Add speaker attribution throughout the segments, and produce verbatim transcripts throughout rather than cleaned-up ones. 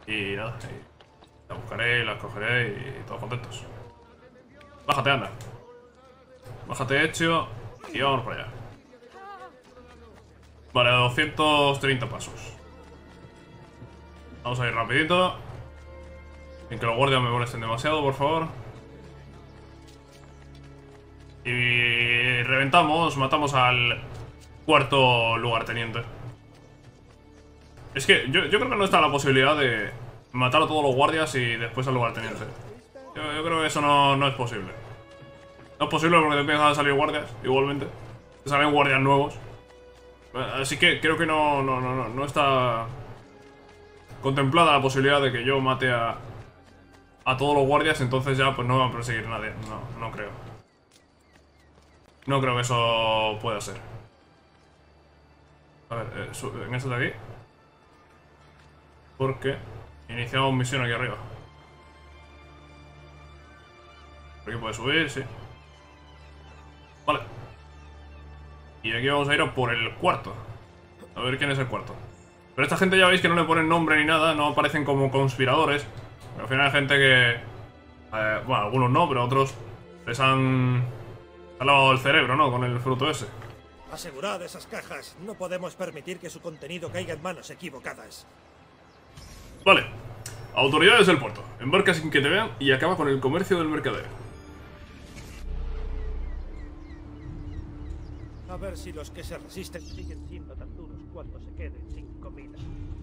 Speaker 1: Y nada, y la buscaré, la cogeré y todos contentos. Bájate, anda. Bájate, hecho. Y vamos para allá. Vale, doscientos treinta pasos. Vamos a ir rapidito. Sin que los guardias me molesten demasiado, por favor. Y reventamos, matamos al cuarto lugarteniente. Es que yo, yo creo que no está la posibilidad de matar a todos los guardias y después al lugarteniente. Yo, yo creo que eso no, no es posible. No es posible porque te empiezan a salir guardias, igualmente. Te salen guardias nuevos. Así que creo que no, no, no, no, no está contemplada la posibilidad de que yo mate a, a todos los guardias, entonces ya pues no me va a perseguir nadie. No, no creo. No creo que eso pueda ser. A ver, eh, en este de aquí. Porque iniciamos misión aquí arriba. Por aquí puede subir, sí. Vale. Y aquí vamos a ir a por el cuarto. A ver quién es el cuarto. Pero esta gente ya veis que no le ponen nombre ni nada. No aparecen como conspiradores. Pero al final hay gente que... Eh, bueno, algunos no, pero otros les han... han lavado el cerebro, ¿no? Con el fruto ese.
Speaker 2: Asegurad esas cajas. No podemos permitir que su contenido caiga en manos equivocadas.
Speaker 1: Vale. Autoridades del puerto. Embarca sin que te vean y acaba con el comercio del mercader.
Speaker 2: A ver si los que se resisten siguen siendo tan duros cuando se queden sin comida.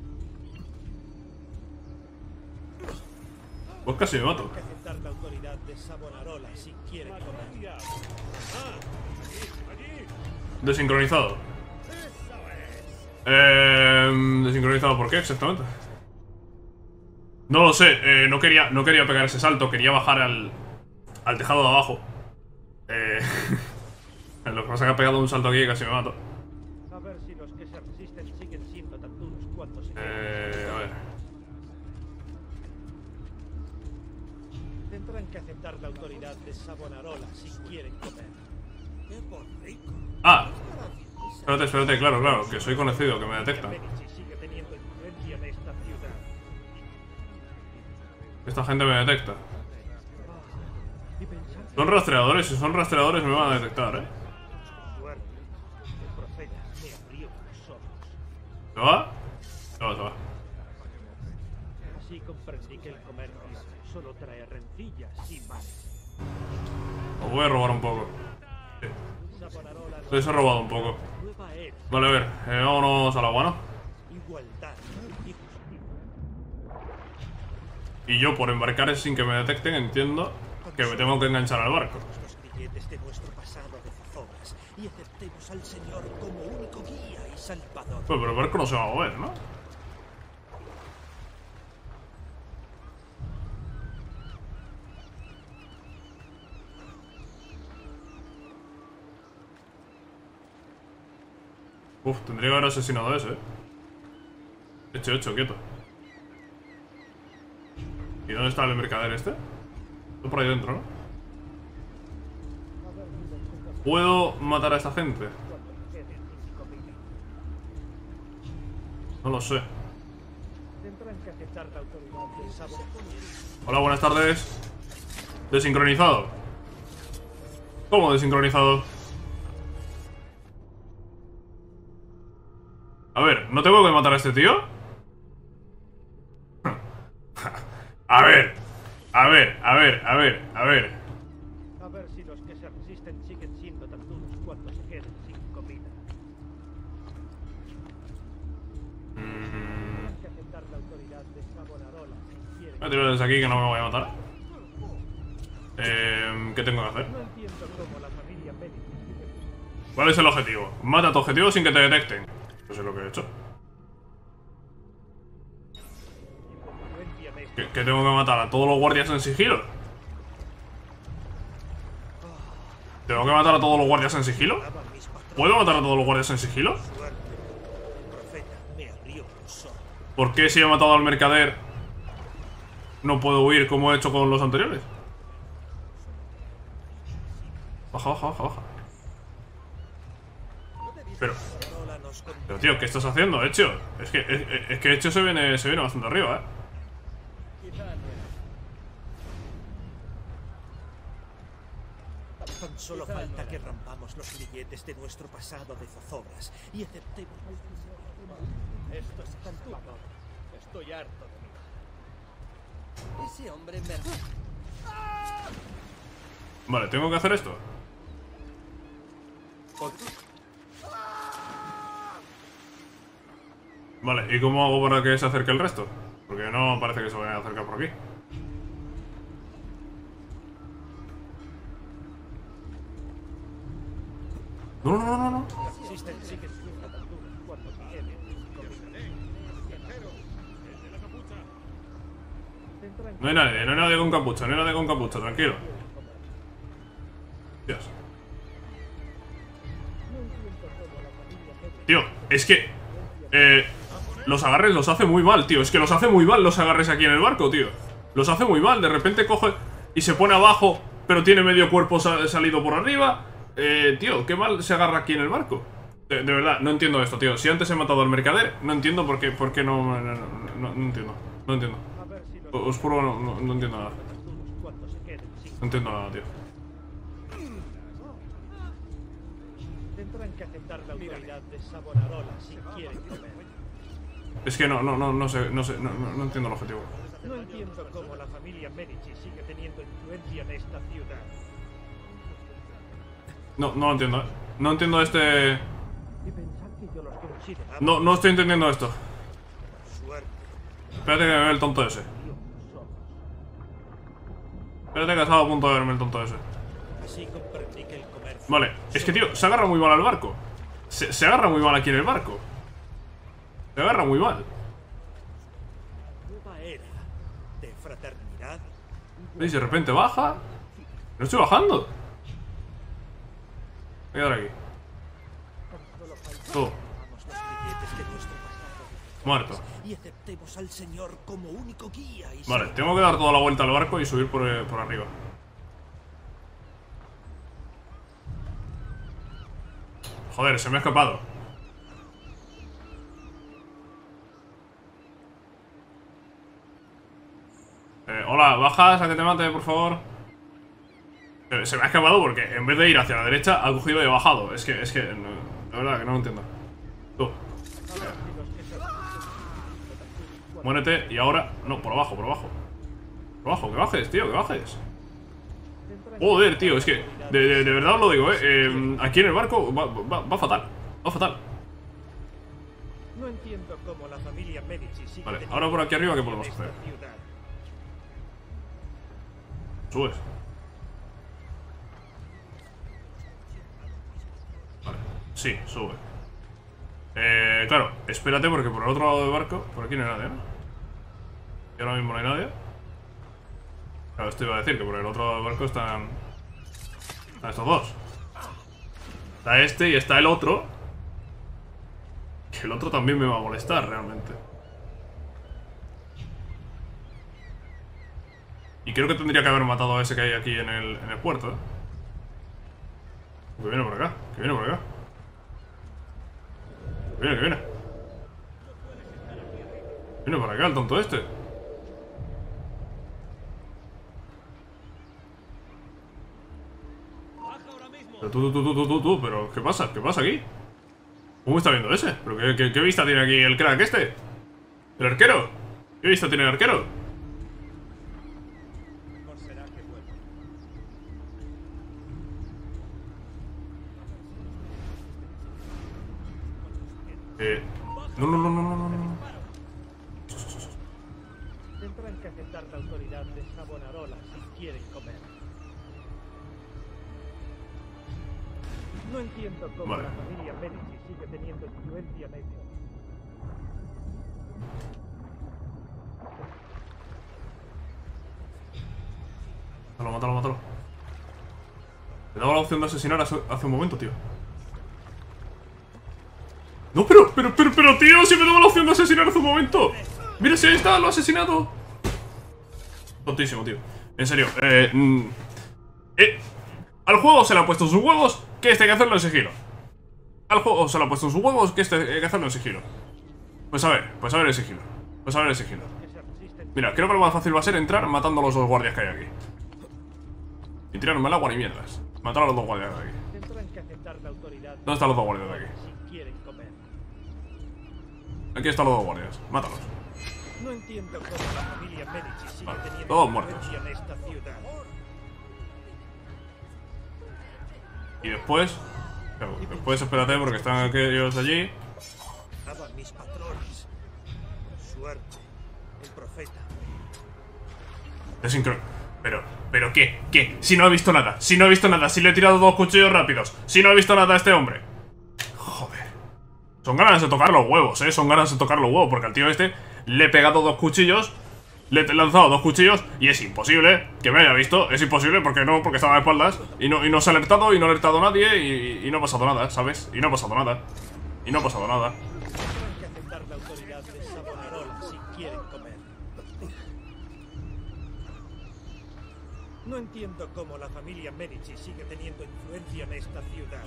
Speaker 1: Pues casi me mato.
Speaker 2: Hay que aceptar la autoridad de Savonarola si quieren comer.
Speaker 1: Desincronizado. Eh, desincronizado, ¿por qué exactamente? No lo sé, eh, no quería, no quería pegar ese salto, quería bajar al, al tejado de abajo. Eh, lo que pasa es que ha pegado un salto aquí y casi me mato.
Speaker 2: A ver si los que se resisten siguen siendo tan duros cuando se
Speaker 1: Eh, a ver.
Speaker 2: Tendrán que aceptar la autoridad de Savonarola si quieren comer. ¡Qué borrico!
Speaker 1: Ah, espérate, espérate, claro, claro, que soy conocido, que me detectan.
Speaker 2: Sigue teniendo influencia en esta ciudad.
Speaker 1: Esta gente me detecta. Son rastreadores, si son rastreadores me van a detectar, eh.
Speaker 2: El profeta me abrió los ojos.
Speaker 1: ¿Se va? Se va, se va.
Speaker 2: Así comprendí que el comercio solo trae rencillas y males.
Speaker 1: Os voy a robar un poco. Sí. Les he robado un poco. Vale, a ver, eh, vámonos al agua, ¿no?
Speaker 2: Igualdad y justicia.
Speaker 1: Y yo, por embarcar sin que me detecten, entiendo que me tengo que enganchar al barco.
Speaker 2: Los grilletes de nuestro pasado de zozobras y aceptemos al Señor como único guía y salvador.
Speaker 1: Pues, pero el barco no se va a mover, ¿no? Uf, tendría que haber asesinado a ese, eh. Hecho, hecho, quieto. ¿Y dónde está el mercader este? Está por ahí dentro, ¿no? ¿Puedo matar a esta gente? No lo sé. Hola, buenas tardes. Desincronizado. ¿Cómo desincronizado? A ver, ¿no tengo que matar a este tío? A ver, a ver, a ver, a ver, a ver.
Speaker 2: A ver si los que se resisten siguen siendo tan duros cuando se queden sin comida.
Speaker 1: Mm.
Speaker 2: Hay que aceptar la autoridad de Savonarola si quieren.
Speaker 1: Voy a tirar desde aquí que no me voy a matar. Eh, ¿Qué tengo que hacer?
Speaker 2: No entiendo cómo la familia Medici.
Speaker 1: ¿Cuál es el objetivo? Mata a tu objetivo sin que te detecten. Eso es lo que he hecho. ¿Qué, qué tengo que matar? ¿A todos los guardias en sigilo? ¿Tengo que matar a todos los guardias en sigilo? ¿Puedo matar a todos los guardias en sigilo? ¿Por qué si he matado al mercader no puedo huir como he hecho con los anteriores? Baja, baja, baja, baja. Pero... Pero tío, ¿qué estás haciendo, Hecho? Es que, es, es que Hecho se viene, se viene bastante arriba, eh.
Speaker 2: Tan solo falta que rompamos los grilletes de nuestro pasado de zozobras y aceptemos... Esto es salvador. Estoy harto de mí. Ese hombre me...
Speaker 1: Vale, tengo que hacer esto. Vale, ¿y cómo hago para que se acerque el resto? Porque no parece que se vayan a acercar por aquí. No, no, no, no, no. No hay nadie, no hay nadie con capucha, no hay nadie con capucha, tranquilo. Dios. Tío, es que... Eh... Los agarres los hace muy mal, tío. Es que los hace muy mal los agarres aquí en el barco, tío. Los hace muy mal. De repente coge y se pone abajo, pero tiene medio cuerpo sal salido por arriba. Eh, tío, qué mal se agarra aquí en el barco. De, de verdad, no entiendo esto, tío. Si antes he matado al mercader, no entiendo por qué, por qué no, no, no, no, no entiendo. No entiendo. Os juro, no, no, no entiendo nada. No entiendo nada, tío.
Speaker 2: Tendrán que aceptar la autoridad de Savonarola si quieren comer.
Speaker 1: Es que no, no, no, no sé, no sé, no, no, no entiendo el objetivo.
Speaker 2: No entiendo cómo la familia Medici sigue teniendo influencia en esta ciudad.
Speaker 1: No, no lo entiendo, ¿eh? No entiendo este...
Speaker 2: Y pensar que yo los consideraba...
Speaker 1: No, no estoy entendiendo esto.
Speaker 2: Suerte.
Speaker 1: Espérate que me ve el tonto ese. Espérate que estaba a punto de verme el tonto ese.
Speaker 2: Así comprendí que el comercio...
Speaker 1: Vale, es que tío, se agarra muy mal al barco. Se, se agarra muy mal aquí en el barco. Se agarra muy mal.
Speaker 2: Nueva era de fraternidad.
Speaker 1: ¿Veis? De repente baja. No estoy bajando. Voy a quedar aquí. Todo.
Speaker 2: Rompamos los grilletes de nuestro pasado
Speaker 1: Muerto.
Speaker 2: y aceptemos al Señor como único guía y
Speaker 1: Vale,
Speaker 2: salvador.
Speaker 1: tengo que dar toda la vuelta al barco y subir por, eh, por arriba. Joder, se me ha escapado. Eh, hola, bajas a que te mate, por favor. Eh, Se me ha escapado porque en vez de ir hacia la derecha ha cogido y ha bajado. Es que, es que, no, de verdad que no lo entiendo. Tú. Muérete y ahora... No, por abajo, por abajo. Por abajo, que bajes, tío, que bajes. Joder, tío, es que de, de, de verdad os lo digo, eh, eh aquí en el barco va, va, va fatal. Va fatal.
Speaker 2: No entiendo cómo la familia Medici sigue
Speaker 1: Vale,
Speaker 2: teniendo
Speaker 1: ahora por aquí arriba, ¿qué podemos
Speaker 2: influencia en
Speaker 1: hacer?
Speaker 2: esta ciudad.
Speaker 1: Subes. Vale, sí, sube. Eh, claro, espérate porque por el otro lado del barco, por aquí no hay nadie, ¿no? Y ahora mismo no hay nadie. Claro, esto iba a decir que por el otro lado del barco están... Están estos dos. Está este y está el otro. Que el otro también me va a molestar realmente. Y creo que tendría que haber matado a ese que hay aquí en el, en el puerto, ¿eh? Que viene por acá, que viene por acá. Que viene, que viene. Viene por acá el tonto este. Pero tú, tú, tú, tú, tú, tú, pero ¿qué pasa? ¿Qué pasa aquí? ¿Cómo está viendo ese? ¿Pero qué, qué, qué vista tiene aquí el crack este? ¿El arquero? ¿Qué vista tiene el arquero?
Speaker 2: Mejor será que vuelva.
Speaker 1: Eh... No, no, no, no, no, no, no.
Speaker 2: Tendrán que aceptar la autoridad de Savonarola si quieren comer. No entiendo cómo
Speaker 1: Vale.
Speaker 2: la familia Medici sigue teniendo influencia en ello.
Speaker 1: Mátalo, mátalo, mátalo. Me daba la opción de asesinar hace, hace un momento, tío. No, pero, pero, pero, pero, tío, si me daba la opción de asesinar hace un momento. Mira, si ahí está, lo ha asesinado. Tontísimo, tío. En serio, eh, mm, eh al juego se le ha puesto sus huevos que este hay que hacerlo en sigilo. Al juego se le ha puesto sus huevos que este hay que hacerlo en sigilo. Pues a ver, pues a ver el sigilo. Pues a ver el sigilo. Mira, creo que lo más fácil va a ser entrar matando a los dos guardias que hay aquí. Y tirarme al agua ni mierdas. Matar a los dos guardias de aquí.
Speaker 2: Tendrán que aceptar la autoridad.
Speaker 1: ¿Dónde están los dos guardias de aquí?
Speaker 2: Si quieren comer.
Speaker 1: Aquí están los dos guardias. Mátalos.
Speaker 2: No entiendo cómo la familia Medici sigue
Speaker 1: Vale,
Speaker 2: teniendo
Speaker 1: todos
Speaker 2: influencia en esta ciudad.
Speaker 1: Y después... Claro, después espérate porque están aquellos allí.
Speaker 2: Estaban mis patrones. Suerte. El profeta.
Speaker 1: Es increíble. Pero, pero ¿qué? ¿Qué? Si no he visto nada, si no he visto nada, si le he tirado dos cuchillos rápidos, si no he visto nada a este hombre. Joder. Son ganas de tocar los huevos, eh, son ganas de tocar los huevos, porque al tío este le he pegado dos cuchillos, le he lanzado dos cuchillos y es imposible que me haya visto, es imposible porque no, porque estaba de espaldas y no, y no se ha alertado y no ha alertado a nadie y, y no ha pasado nada, ¿sabes? Y no ha pasado nada. Y no ha pasado nada.
Speaker 2: Tendrán que aceptar la autoridad de Savonarola si quieren comer. No entiendo cómo la familia Medici sigue teniendo influencia en esta ciudad.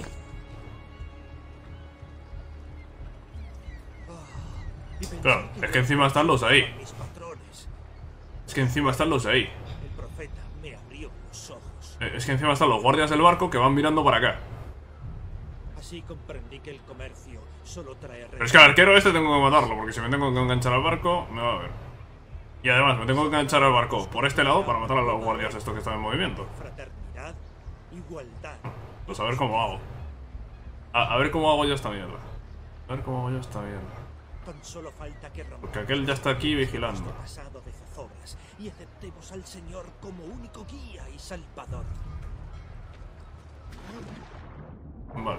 Speaker 2: Oh, y pensar
Speaker 1: Claro, es que
Speaker 2: yo
Speaker 1: encima están los de ahí.
Speaker 2: mis patrones.
Speaker 1: Es que encima están los de ahí.
Speaker 2: El profeta me abrió los ojos.
Speaker 1: Eh, Es que encima están los guardias del barco que van mirando para acá.
Speaker 2: Así comprendí que el comercio solo trae...
Speaker 1: Pero es que al arquero este tengo que matarlo, porque si me tengo que enganchar al barco, me va a ver. Y además me tengo que enganchar al barco por este lado para matar a los guardias estos que están en movimiento.
Speaker 2: Fraternidad, igualdad.
Speaker 1: Pues a ver cómo hago. A, a ver cómo hago yo esta mierda. A ver cómo hago yo esta mierda.
Speaker 2: Tan solo falta que rompamos
Speaker 1: Porque aquel ya está aquí vigilando.
Speaker 2: nuestro pasado de zozobras y aceptemos al Señor como único guía y salvador.
Speaker 1: Vale.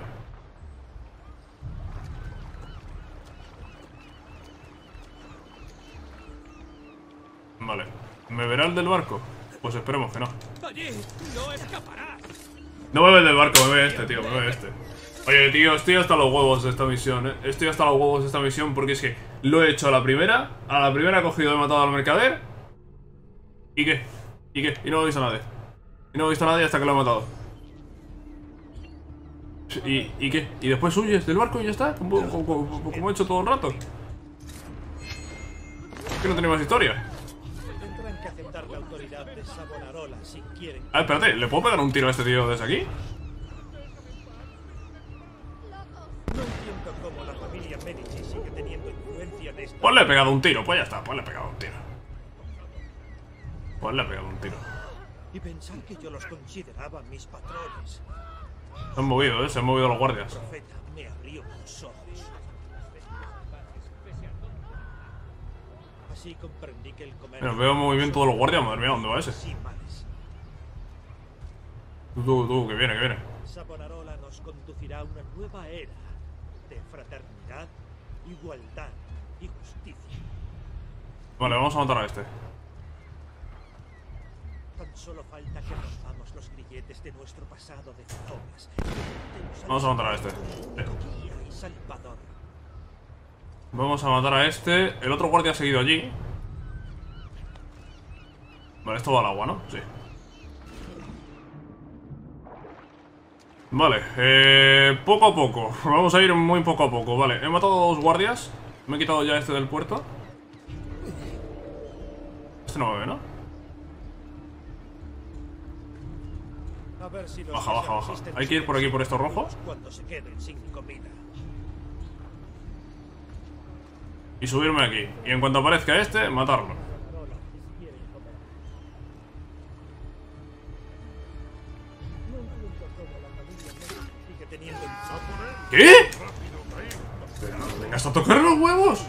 Speaker 1: Vale. ¿Me verá el del barco? Pues esperemos que no.
Speaker 2: Allí no escaparás.
Speaker 1: No me ve el del barco, me ve este, tío, me ve este. Oye, tío, estoy hasta los huevos de esta misión, eh. Estoy hasta los huevos de esta misión porque es que lo he hecho a la primera. A la primera he cogido y he matado al mercader. ¿Y qué? ¿Y qué? Y no he visto a nadie. Y no he visto a nadie hasta que lo he matado. ¿Y, ¿y qué? ¿Y después huyes del barco y ya está? Como, como, como- como he hecho todo el rato. Es que no tiene más historia.
Speaker 2: Tendrán que aceptar la autoridad de Savonarola si quieren.
Speaker 1: Ah, espérate, ¿le puedo pegar un tiro a este tío desde aquí?
Speaker 2: No entiendo cómo la familia Medici sigue teniendo influencia en esta.
Speaker 1: Pues le he pegado un tiro, pues ya está, pues le he pegado un tiro. Pues le he pegado un tiro.
Speaker 2: Y pensar que yo los consideraba mis patrones.
Speaker 1: Se han movido, eh, se han movido los guardias.
Speaker 2: El profeta me abrió los ojos. Así comprendí que el comercio.
Speaker 1: Mira, veo movimiento de los guardias, madre mía, ¿dónde va ese?
Speaker 2: Sí, males.
Speaker 1: Tú, tú, tú, que viene, que viene.
Speaker 2: Savonarola nos conducirá a una nueva era de fraternidad, igualdad y justicia.
Speaker 1: Vale, vamos a matar a este.
Speaker 2: Tan solo falta que rompamos los grilletes de nuestro pasado de zozobras.
Speaker 1: Vamos a matar a este. Eh.
Speaker 2: Guía y salvador.
Speaker 1: Vamos a matar a este. El otro guardia ha seguido allí. Vale, esto va al agua, ¿no? Sí. Vale, eh, poco a poco. Vamos a ir muy poco a poco. Vale, he matado a dos guardias. Me he quitado ya este del puerto. Este no me ve, ¿no?
Speaker 2: A ver si los
Speaker 1: Baja, baja, baja.
Speaker 2: resisten
Speaker 1: Hay que ir por aquí, por esto rojo.
Speaker 2: cuando se queden sin comida.
Speaker 1: Y subirme aquí. Y en cuanto aparezca este, matarlo.
Speaker 2: Sigue teniendo
Speaker 1: ¿Qué? Pero no vengas a tocar los huevos.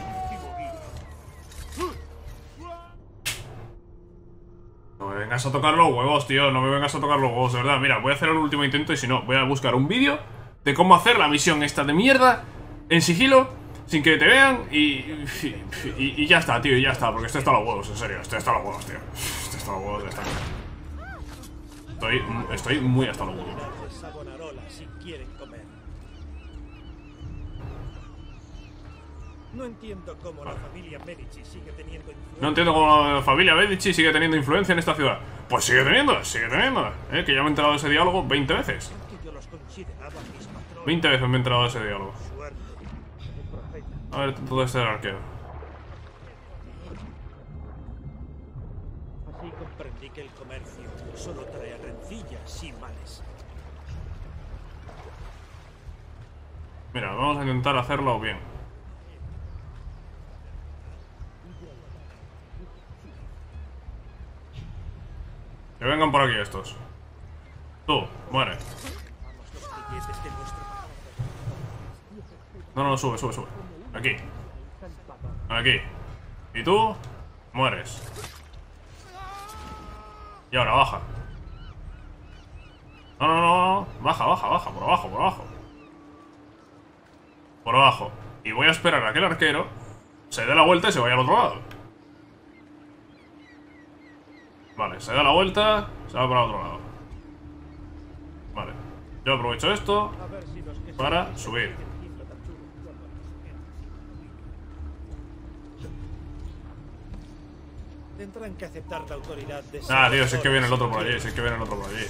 Speaker 1: No me vengas a tocar los huevos, tío. No me vengas a tocar los huevos, de verdad. Mira, voy a hacer el último intento y si no, voy a buscar un vídeo de cómo hacer la misión esta de mierda en sigilo, sin que te vean y, y, y- y ya está, tío, y ya está. Porque este está a los huevos, en serio. Este está a los huevos, tío. Este está a los huevos de esta mierda. Estoy, estoy muy hasta los huevos.
Speaker 2: de Savonarola si quieren comer. No entiendo cómo la familia Medici sigue teniendo influencia.
Speaker 1: No entiendo cómo la familia Medici sigue teniendo influencia en esta ciudad. Pues sigue teniendo, sigue teniendo. ¿Eh? Que ya me he enterado de ese diálogo veinte veces.
Speaker 2: Que yo los consideraba mis patrones.
Speaker 1: veinte veces me he enterado de ese diálogo.
Speaker 2: Suerte. El profeta.
Speaker 1: A ver, todo este del arquero.
Speaker 2: Así comprendí que el comercio solo trae rencillas y males.
Speaker 1: Mira, vamos a intentar hacerlo bien. Que vengan por aquí estos. Tú, muere. No, no, sube, sube, sube. Aquí. Aquí. Y tú, mueres. Y ahora baja. No, no, no, no. Baja, baja, baja. Por abajo, por abajo. Por abajo. Y voy a esperar a que el arquero se dé la vuelta y se vaya al otro lado. Vale, se da la vuelta, se va para el otro lado. Vale. Yo aprovecho esto para subir.
Speaker 2: Tendrán que aceptar la autoridad de...
Speaker 1: Ah, tío, si es que viene el otro por allí, si es que viene el otro por allí.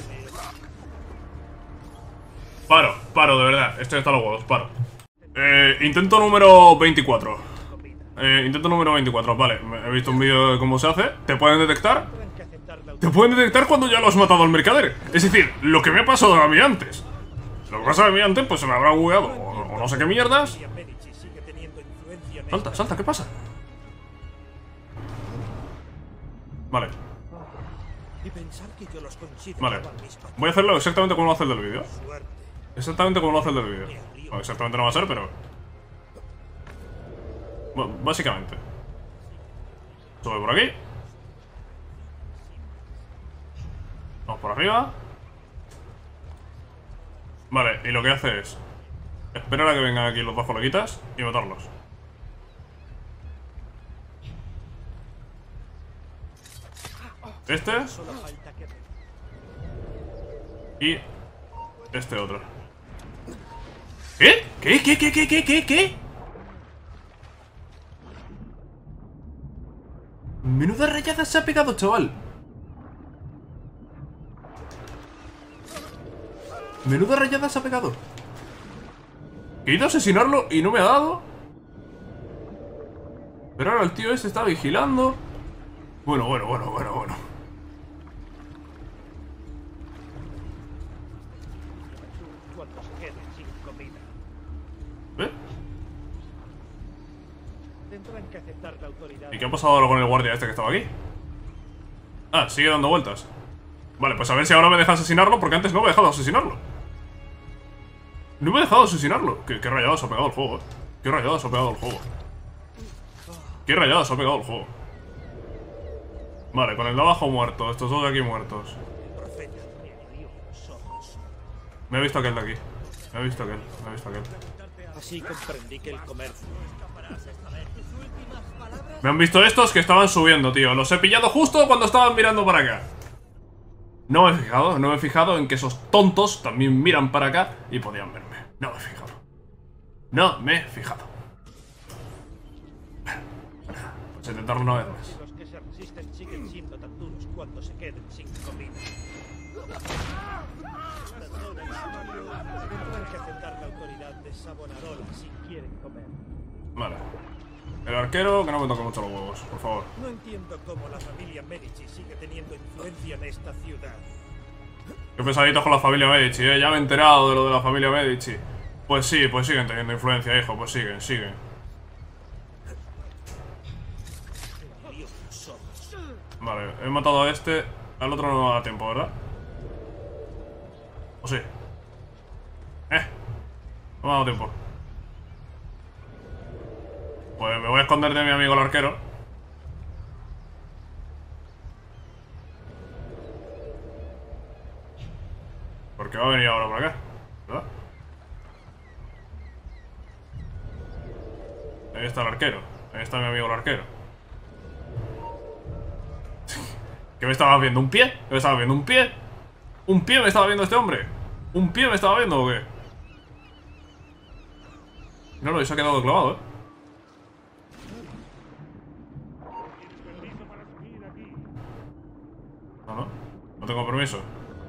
Speaker 1: Paro, paro, de verdad. Esto está a los huevos, paro. Eh, intento número veinticuatro. Eh, intento número veinticuatro, vale. He visto un vídeo de cómo se hace. ¿Te pueden detectar? Te pueden detectar cuando ya lo has matado al mercader. Es decir, lo que me ha pasado a mí antes. Lo que pasa a mí antes, pues se me habrá bugueado. O, o no sé qué mierdas. Salta, salta, ¿qué pasa? Vale. Vale. Voy a hacerlo exactamente como lo hace el del vídeo. Exactamente como lo hace el del vídeo. Bueno, exactamente no va a ser, pero... Bueno, básicamente. Sube por aquí. Vamos por arriba. Vale, y lo que hace es esperar a que vengan aquí los dos coleguitas y matarlos. Este. Y este otro. ¿Qué? ¿Qué? ¿Qué? ¿Qué? ¿Qué? ¿Qué? ¿Qué? ¿Qué? Menuda rayada se ha pegado, chaval. Menuda rayada se ha pegado. He ido a asesinarlo y no me ha dado. Pero ahora el tío ese está vigilando. Bueno, bueno, bueno, bueno, bueno. ¿Eh? ¿Y qué ha pasado ahora con el guardia este que estaba aquí? Ah, sigue dando vueltas. Vale, pues a ver si ahora me deja asesinarlo, porque antes no me ha dejado asesinarlo. No me ha dejado asesinarlo. Qué, qué rayadas ha pegado el juego, eh. Qué rayadas ha pegado el juego. Qué rayadas ha pegado el juego. Vale, con el de abajo muerto. Estos dos de aquí muertos. Me ha visto aquel de aquí. Me ha visto aquel. Me ha visto aquel.
Speaker 2: Así comprendí que el comercio...
Speaker 1: Me han visto estos que estaban subiendo, tío. Los he pillado justo cuando estaban mirando para acá. No me he fijado, no me he fijado en que esos tontos también miran para acá y podían verme. No me he fijado. No me he fijado. Pues intentarlo una vez más.
Speaker 2: Los que se resisten siguen siendo tan duros cuando se queden sin comida. Tendrán que aceptar la autoridad de Savonarola si quieren comer.
Speaker 1: Vale. El arquero, que no me toque mucho los huevos, por favor.
Speaker 2: No entiendo cómo la familia Medici sigue teniendo influencia en esta ciudad.
Speaker 1: Qué pesaditos con la familia Medici, eh. Ya me he enterado de lo de la familia Medici. Pues sí, pues siguen teniendo influencia, hijo. Pues siguen, siguen. Vale, he matado a este. Al otro no me da tiempo, ¿verdad? ¿O sí? Eh. No me ha dado tiempo. Pues me voy a esconder de mi amigo el arquero. Porque va a venir ahora por acá, ¿verdad? Ahí está el arquero. Ahí está mi amigo el arquero. ¿Qué me estaba viendo? ¿Un pie? ¿Me estaba viendo un pie? ¿Un pie me estaba viendo este hombre? ¿Un pie me estaba viendo o qué? No, no, se ha quedado clavado, ¿eh? No, no. No tengo permiso.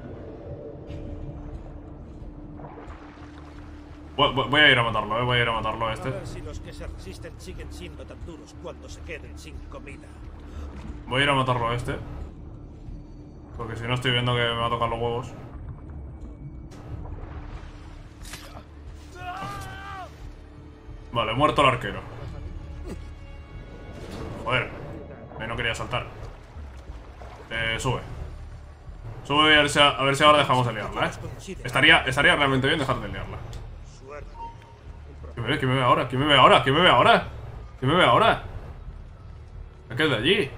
Speaker 1: Voy, voy a ir a matarlo, eh. Voy a ir a matarlo a este.
Speaker 2: A ver si los que se resisten siguen siendo tan duros cuando se queden sin comida.
Speaker 1: Voy a ir a matarlo a este. Porque si no estoy viendo que me va a tocar los huevos. Vale, muerto el arquero. Joder, eh, no quería saltar. Eh, sube. Sube a ver, si, a ver si ahora dejamos de liarla, ¿eh? Estaría, estaría realmente bien dejar de liarla. ¿Quién me ve? ¿Quién me ve ahora? ¿Quién me ve ahora? ¿Quién me ve ahora? ¿Quién me ve ahora? ¿Qué es de allí?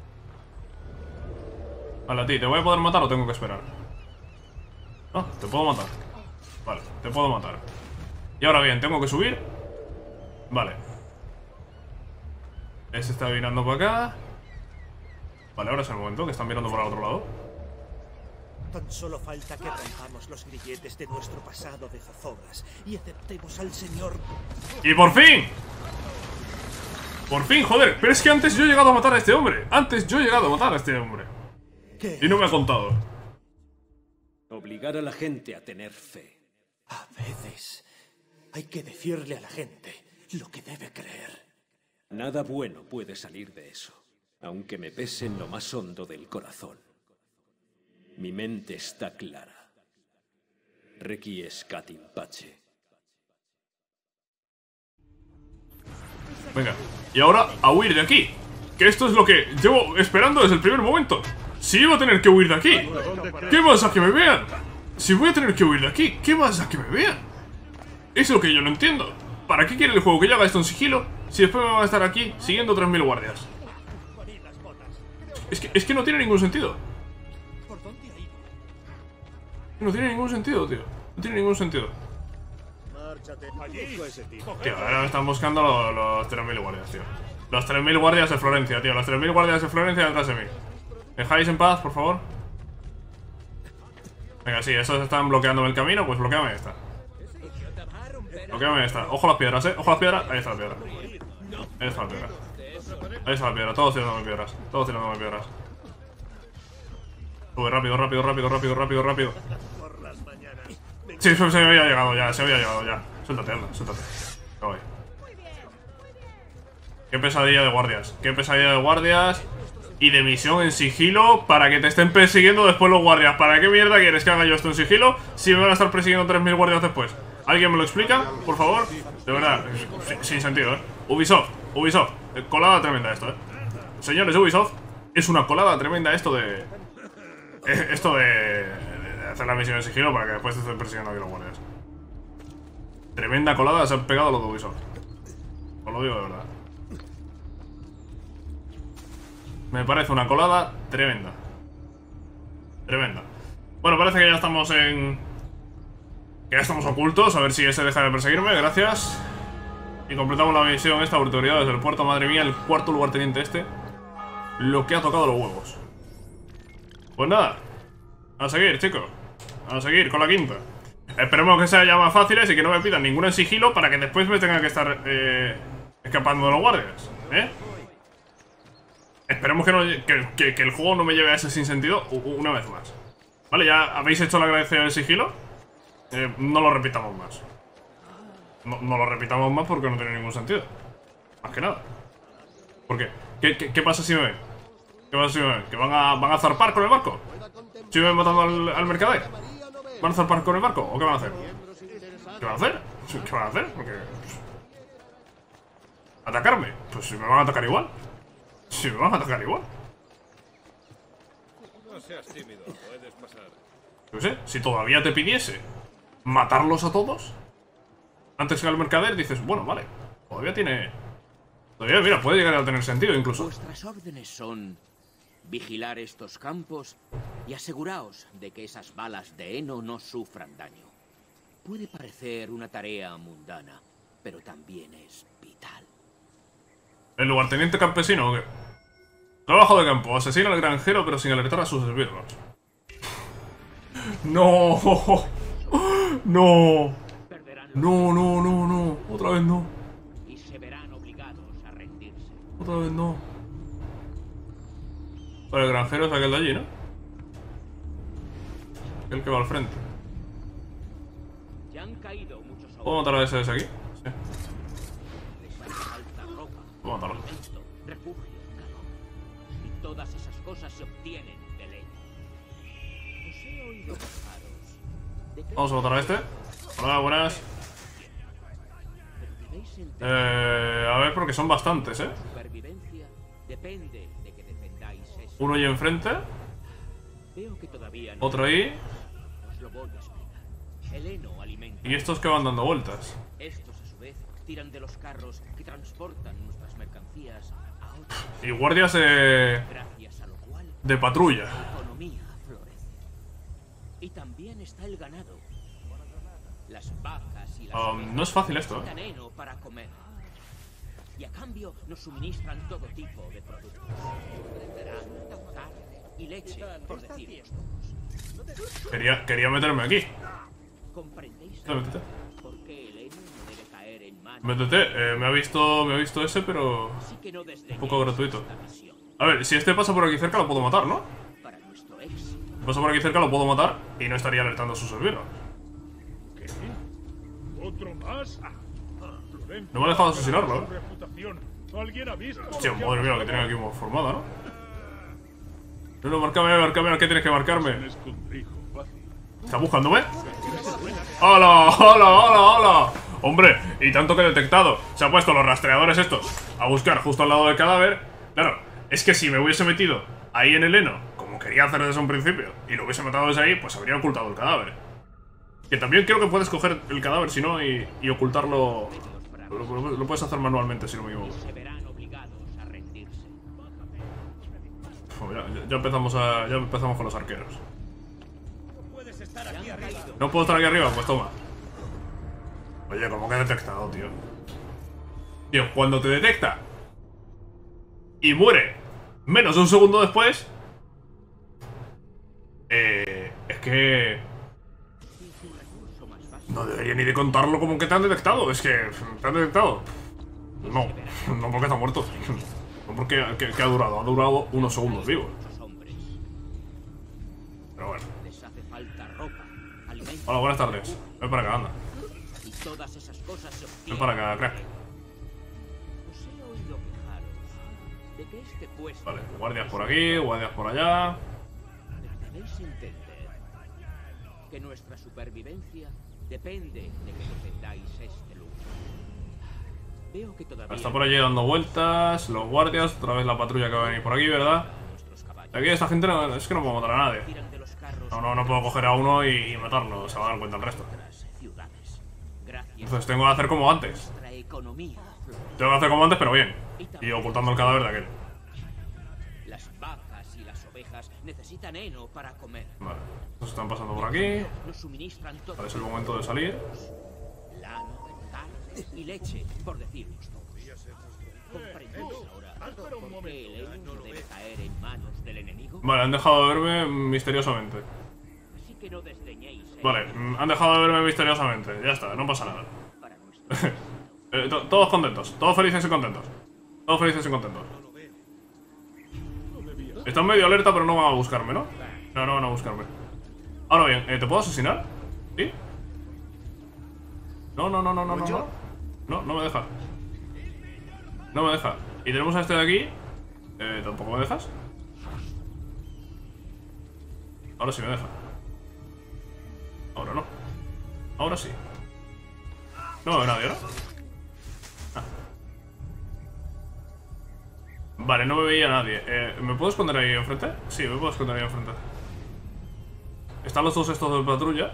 Speaker 1: Vale, a ti, ¿te voy a poder matar o tengo que esperar? No, te puedo matar. Vale, te puedo matar. Y ahora bien, ¿tengo que subir? Vale. Ese está mirando para acá. Vale, ahora es el momento que están mirando por el otro lado.
Speaker 2: Tan solo falta que rompamos los grilletes de nuestro pasado de zozobras y aceptemos al señor.
Speaker 1: ¡Y por fin! Por fin, joder. Pero es que antes yo he llegado a matar a este hombre. Antes yo he llegado a matar a este hombre.
Speaker 2: ¿Qué?
Speaker 1: Y no me ha contado.
Speaker 3: Obligar a la gente a tener fe.
Speaker 2: A veces hay que decirle a la gente lo que debe creer.
Speaker 3: Nada bueno puede salir de eso, aunque me pese en lo más hondo del corazón. Mi mente está clara. Requiescat in pace.
Speaker 1: Venga, y ahora a huir de aquí. Que esto es lo que llevo esperando desde el primer momento. Si iba a tener que huir de aquí, ¿qué más a que me vean? Si voy a tener que huir de aquí, ¿qué más a que me vean? Es lo que yo no entiendo. ¿Para qué quiere el juego que yo haga esto en sigilo si después me van a estar aquí siguiendo tres mil guardias? Es que, es que no tiene ningún sentido. No tiene ningún sentido, tío. No tiene ningún sentido. Tío, ahora me están buscando los, los tres mil guardias, tío. Los tres mil guardias de Florencia, tío. Los tres mil guardias de Florencia detrás de mí. ¿Me dejáis en paz, por favor? Venga, sí, esos están bloqueándome el camino. Pues bloqueame esta. Bloqueame esta. Ojo a las piedras, eh. Ojo a las piedras. Ahí está la piedra. Ahí está la piedra. Ahí está la piedra. Todos tirándome piedras. Todos tirándome piedras. Sube, rápido, rápido, rápido, rápido, rápido, rápido. Sí, se, se había llegado ya, se había llegado ya. Suéltate, anda, suéltate. Me voy. Qué pesadilla de guardias. Qué pesadilla de guardias. Y de misión en sigilo para que te estén persiguiendo después los guardias. ¿Para qué mierda quieres que haga yo esto en sigilo si me van a estar persiguiendo tres mil guardias después? ¿Alguien me lo explica, por favor? De verdad, sin, sin sentido, ¿eh? Ubisoft, Ubisoft, colada tremenda esto, ¿eh? Señores de Ubisoft, es una colada tremenda esto de... Esto de, de hacer la misión en sigilo para que después te estén persiguiendo aquí los guardias. Tremenda colada se han pegado los de Ubisoft. Os lo digo de verdad. Me parece una colada tremenda. Tremenda. Bueno, parece que ya estamos en... Que ya estamos ocultos. A ver si ese deja de perseguirme, gracias. Y completamos la misión esta, autoridad desde el puerto. Madre mía, el cuarto lugarteniente este. Lo que ha tocado los huevos. Pues nada, a seguir, chicos. A seguir con la quinta. Esperemos que sean ya más fáciles y que no me pidan ninguna en sigilo para que después me tenga que estar eh, escapando de los guardias, ¿eh? Esperemos que, no, que, que, que el juego no me lleve a ese sinsentido una vez más. Vale, ya habéis hecho la agradecida del sigilo. eh, No lo repitamos más. No, no lo repitamos más porque no tiene ningún sentido. Más que nada. ¿Por qué? ¿Qué, qué, qué pasa si me ven? ¿Qué pasa si me ven? ¿Que van a, van a zarpar con el barco? ¿Si me ven matando al, al mercader? ¿Van a zarpar con el barco? ¿O qué van a hacer? ¿Qué van a hacer? ¿Qué van a hacer? Porque... ¿atacarme? Pues si me van a atacar igual. Si me van a atacar igual.
Speaker 4: No seas tímido, puedes pasar.
Speaker 1: No sé, si todavía te pidiese matarlos a todos antes que al mercader, dices, bueno, vale, todavía tiene... Todavía, mira, puede llegar a tener sentido incluso.
Speaker 5: Vuestras órdenes son vigilar estos campos y aseguraos de que esas balas de heno no sufran daño. Puede parecer una tarea mundana, pero también es vital.
Speaker 1: ¿El lugarteniente campesino o qué? Trabajo de campo, asesina al granjero pero sin alertar a sus esbirros. No, no, no, no, no, no, otra vez no.
Speaker 5: Y se verán obligados a rendirse.
Speaker 1: Otra vez no. Pero el granjero es aquel de allí, ¿no? El que va al frente.
Speaker 5: Ya han caído muchos
Speaker 1: ¿Puedo matar a ese de ese aquí? Sí.
Speaker 5: Les hace falta ropa,
Speaker 1: Puedo matarlo.
Speaker 5: alimento, refugio, calor. Y todas esas cosas se obtienen de leña. Os he oído quejaros de que
Speaker 1: Vamos a matar a este. Hola, buenas.
Speaker 5: ¿Comprentéis entender?
Speaker 1: Eh, a ver, porque son bastantes, ¿eh?
Speaker 5: Supervivencia depende de que defendáis eso.
Speaker 1: Uno ahí enfrente,
Speaker 5: Veo que todavía no.
Speaker 1: otro ahí,
Speaker 5: Os lo voy a explicar. El heno alimenta.
Speaker 1: y estos que van dando vueltas.
Speaker 5: Estos, a su vez, tiran de los carros que transportan nuestras mercancías a otros,
Speaker 1: Y guardias eh,
Speaker 5: gracias a lo cual
Speaker 1: de patrulla.
Speaker 5: la economía florece. Y también está el ganado. Las vacas y las
Speaker 1: Um,
Speaker 5: ovejas
Speaker 1: no es fácil esto,
Speaker 5: necesitan heno para comer. Y a cambio nos suministran todo tipo de productos. Grano, carne y leche, por deciros todos.
Speaker 1: Quería, quería meterme aquí.
Speaker 5: ¿Comprendéis
Speaker 1: Métete, métete.
Speaker 5: por qué el heno no debe caer en manos?
Speaker 1: Métete. Eh, me ha visto, me ha visto ese, pero
Speaker 5: Así que no desdeñéis
Speaker 1: un poco gratuito.
Speaker 5: esta misión.
Speaker 1: A ver, si este pasa por aquí cerca lo puedo matar, ¿no?
Speaker 5: Para nuestro éxito.
Speaker 1: Si pasa por aquí cerca lo puedo matar y no estaría alertando a sus servidores.
Speaker 4: ¿Qué? ¿Otro más? Ah, Florencio,
Speaker 1: No me ha dejado asesinarlo,
Speaker 4: su
Speaker 1: ¿eh?
Speaker 4: reputación. ¿Alguien ha visto?
Speaker 1: Hostia, madre mía, lo que tienen aquí formada, ¿no? No, no, márcame, márcame, ¿qué tienes que
Speaker 4: Un
Speaker 1: marcarme?
Speaker 4: escondrijo fácil.
Speaker 1: ¿Estás buscándome? ¡Hola, hola, hola, hola! Hombre, y tanto que he detectado. Se han puesto los rastreadores estos a buscar justo al lado del cadáver. Claro, es que si me hubiese metido ahí en el heno, como quería hacer desde un principio, y lo hubiese matado desde ahí, pues habría ocultado el cadáver. Que también creo que puedes coger el cadáver, si no, y, y ocultarlo. Lo, lo- lo puedes hacer manualmente, si no me equivoco.
Speaker 5: Se verán obligados a rendirse.
Speaker 1: Pues mira, ya, ya empezamos a, ya empezamos con los arqueros.
Speaker 2: Puedes estar aquí arriba.
Speaker 1: ¿No puedo estar aquí arriba? Pues toma. Oye, ¿cómo que he detectado, tío? Tío, cuando te detecta y muere menos de un segundo después, eh, es que no debería ni de contarlo como que te han detectado. Es que te han detectado. No, no porque está muerto. No porque que, que ha durado. Ha durado unos segundos vivos.
Speaker 5: Muchos hombres.
Speaker 1: Pero bueno.
Speaker 5: Les hace falta ropa, alimentos.
Speaker 1: Hola, buenas tardes. Ven para acá, anda.
Speaker 5: Y todas esas cosas se
Speaker 1: Ven
Speaker 5: obtienen.
Speaker 1: para acá, crack.
Speaker 5: Os he oído quejaros de que este puesto
Speaker 1: Vale, guardias por aquí, guardias por allá.
Speaker 5: debéis entender que nuestra supervivencia depende de que defendáis este lugar. Veo que todavía
Speaker 1: Está por allí dando vueltas, los guardias, otra vez la patrulla que va a venir por aquí, ¿verdad?
Speaker 5: nuestros caballos
Speaker 1: Aquí esta gente no, es que no puedo matar a nadie.
Speaker 5: tiran de los carros
Speaker 1: No, no, no puedo coger a uno y, y matarlo, se va a dar cuenta el resto.
Speaker 5: a otras ciudades. Gracias
Speaker 1: Entonces tengo que hacer como antes.
Speaker 5: a nuestra economía florece.
Speaker 1: Tengo que hacer como antes, pero bien. Y ocultando el cadáver de aquel.
Speaker 5: Las vacas y las ovejas necesitan heno para comer.
Speaker 1: Vale, estos están pasando por aquí.
Speaker 5: Nos suministran todo.
Speaker 1: Vale, es el momento de salir.
Speaker 5: Lano, carne y leche, por decirnos todos. ¿Comprendéis ahora por qué el heno no debe caer en manos del enemigo?
Speaker 1: Vale, han dejado de verme misteriosamente.
Speaker 5: Así que no desdeñéis el
Speaker 1: Vale, mm, han dejado de verme misteriosamente. Ya está, no pasa nada.
Speaker 5: para nuestro
Speaker 1: Eh, to- todos contentos, todos felices y contentos. Todos felices y contentos. Están medio alerta, pero no van a buscarme, ¿no? No, no van a buscarme. Ahora bien, eh, ¿te puedo asesinar? ¿Sí? No, no, no, no, no, no, no. No, no me deja. No me deja. Y tenemos a este de aquí. Eh, ¿tampoco me dejas? Ahora sí me deja. Ahora no. Ahora sí. No me ve nadie, ¿no? Ah. Vale, no me veía nadie. Eh, ¿Me puedo esconder ahí enfrente? Sí, me puedo esconder ahí enfrente. Están los dos estos de patrulla.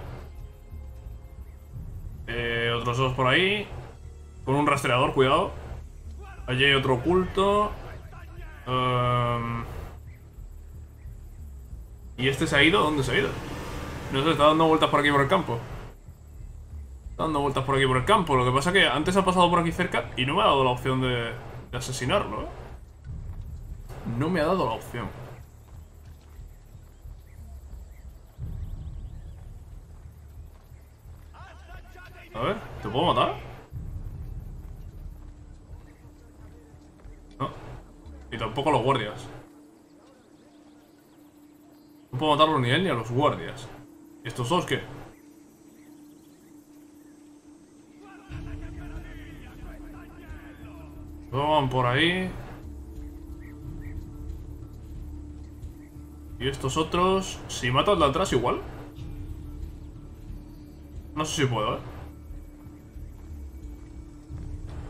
Speaker 1: Eh, otros dos por ahí. Con un rastreador, cuidado. Allí hay otro oculto. Um... ¿Y este se ha ido? ¿Dónde se ha ido? No sé, está dando vueltas por aquí por el campo. Está dando vueltas por aquí por el campo. Lo que pasa es que antes ha pasado por aquí cerca y no me ha dado la opción de, de asesinarlo, ¿eh? No me ha dado la opción. A ver, ¿te puedo matar? No. Y tampoco a los guardias. No puedo matarlo ni a él ni a los guardias. ¿Y estos dos qué? Van por ahí. Y estos otros... Si mato al de atrás igual. No sé si puedo, ¿eh?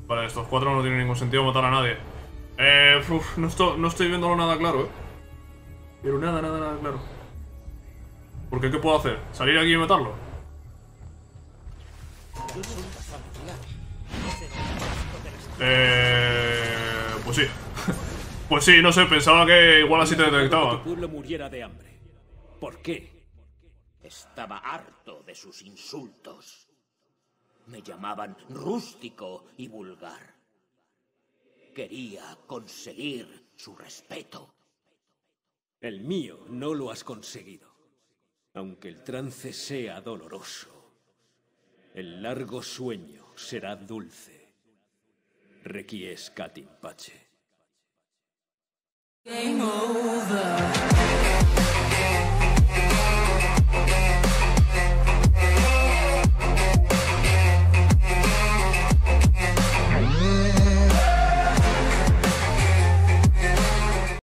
Speaker 1: Vale, estos cuatro no tienen ningún sentido matar a nadie. Eh, uf, no, estoy, no estoy viéndolo nada claro, eh. Pero nada, nada, nada claro. Porque ¿qué puedo hacer? ¿Salir aquí y matarlo? Eh... Pues sí. Pues sí, no sé, pensaba que igual así te detectaba.
Speaker 3: Que tu pueblo muriera de hambre. ¿Por qué?
Speaker 5: Estaba harto de sus insultos. Me llamaban rústico y vulgar. Quería conseguir su respeto.
Speaker 3: El mío no lo has conseguido. Aunque el trance sea doloroso, el largo sueño será dulce. Requiescat in pace.
Speaker 6: Game over.